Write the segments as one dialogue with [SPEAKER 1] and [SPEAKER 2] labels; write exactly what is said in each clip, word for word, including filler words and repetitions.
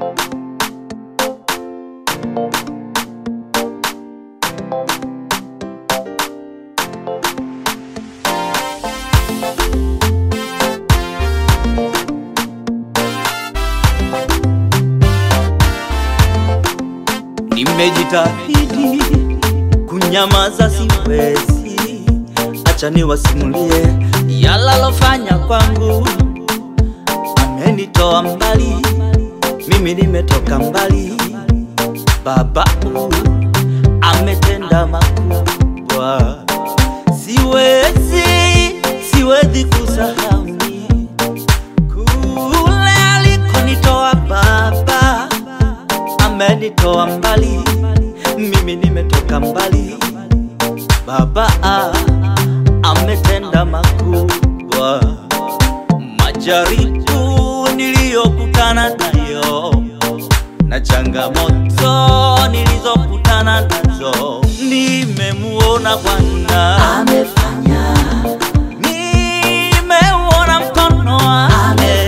[SPEAKER 1] Nimejitahidi kunyamaza siwezi, acha niwasimulie yalalofanya kwangu. Amenitoa mbali, mimi nimetoka mbali. Baba ametenda makubwa, siwezi, siwezi kusahau kule alikonitoa. Baba amenitoa mbali, mimi nimetoka mbali. Baba ametenda makubwa. Majaribu niliyokutana nayo na changamoto nilizokutana nazo, nimemuona Bwana
[SPEAKER 2] amefanya,
[SPEAKER 1] nimemuona mkono wake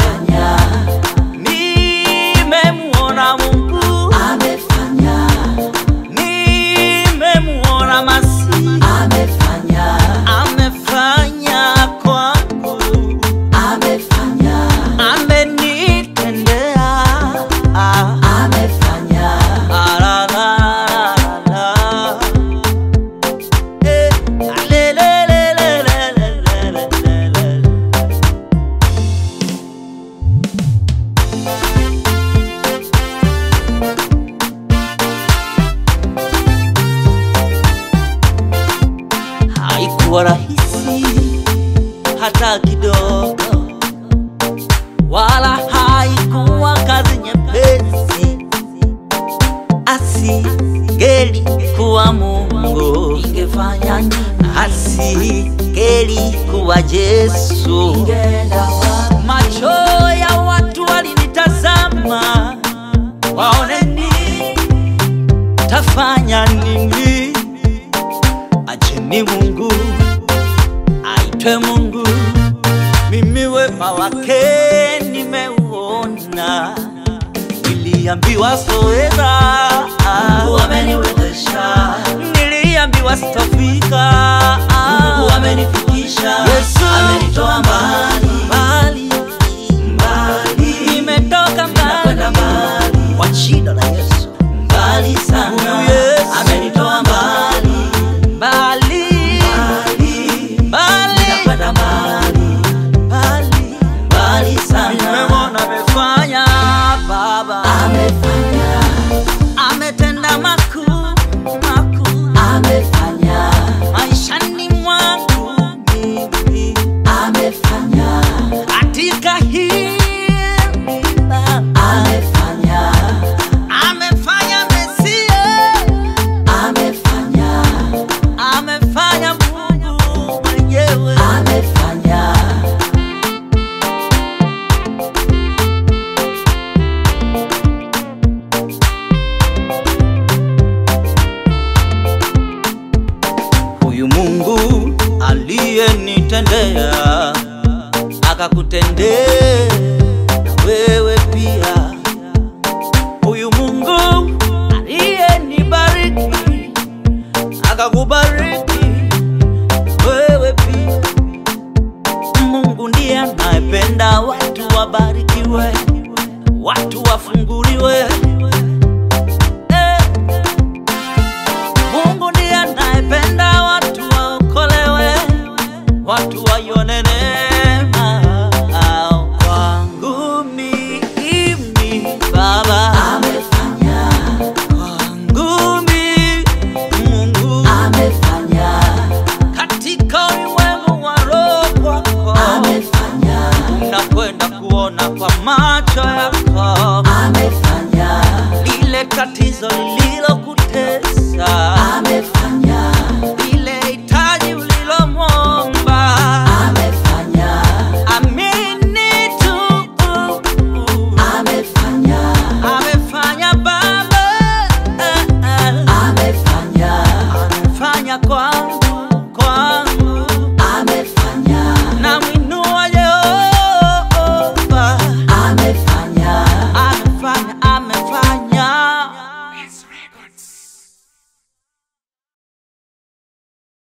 [SPEAKER 1] nimemuona Mungu
[SPEAKER 2] amefanya,
[SPEAKER 1] nimemuona Masihi
[SPEAKER 2] amefanya,
[SPEAKER 1] amefanya kwangu,
[SPEAKER 2] amefanya,
[SPEAKER 1] amenitendea,
[SPEAKER 2] amefanya,
[SPEAKER 1] la la la la, eh, le le le le le le le le. Haikuwa rahisi hata kidogo, wala haikuwa kazi nyepesi. Asingeli kuwa Mungu,
[SPEAKER 2] ingefanya nini?
[SPEAKER 1] asingeli kuwa Yesu.
[SPEAKER 2] Ingeenda wapi?
[SPEAKER 1] Macho ya watu walinitazama, waone nini, tafanya nini. Acheni Mungu aitwe Mungu, mimi wema wake nimeuona. Niliambiwa soweza,
[SPEAKER 2] Mungu ameniwezesha,
[SPEAKER 1] niliambiwa sitafika,
[SPEAKER 2] Mungu amenifikisha,
[SPEAKER 1] Yesu
[SPEAKER 2] amenitoa mbali,
[SPEAKER 1] mbali
[SPEAKER 2] mbali,
[SPEAKER 1] nimetoka
[SPEAKER 2] nakwenda
[SPEAKER 1] mbali
[SPEAKER 2] mbali,
[SPEAKER 1] kwa jina la Yesu,
[SPEAKER 2] mbali sana.
[SPEAKER 1] Huyu Yesu
[SPEAKER 2] Amenitoa mbali,
[SPEAKER 1] mbali
[SPEAKER 2] mbali,
[SPEAKER 1] mbali
[SPEAKER 2] nakwenda mbali,
[SPEAKER 1] mbali
[SPEAKER 2] mbali sana.
[SPEAKER 1] nimemwona amefanya, Baba
[SPEAKER 2] Amefanya,
[SPEAKER 1] ametenda makuu makuu
[SPEAKER 2] amefanya,
[SPEAKER 1] maishani mwangu mimi,
[SPEAKER 2] amefanya,
[SPEAKER 1] katika hii Baba
[SPEAKER 2] amefanya,
[SPEAKER 1] amefanya Mesia,
[SPEAKER 2] amefanya,
[SPEAKER 1] amefanya Mungu mwenyewe.
[SPEAKER 2] amefanya.
[SPEAKER 1] Huyu Mungu aliyenitendea akakutendea na wewe pia. Huyu Mungu aliyenibariki akakubariki wewe pia. Mungu ndiye anayependa watu wabarikiwe, watu wafunguliwe,